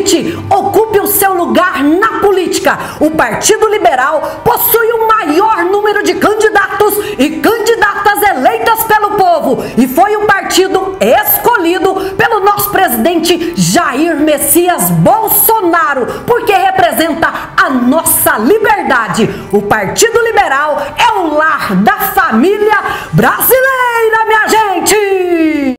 acredite, ocupe o seu lugar na política. O Partido Liberal possui o maior número de candidatos e candidatas eleitas pelo povo e foi o partido escolhido pelo nosso presidente Jair Messias Bolsonaro, porque representa a nossa liberdade. O Partido Liberal é o lar da família brasileira, minha gente!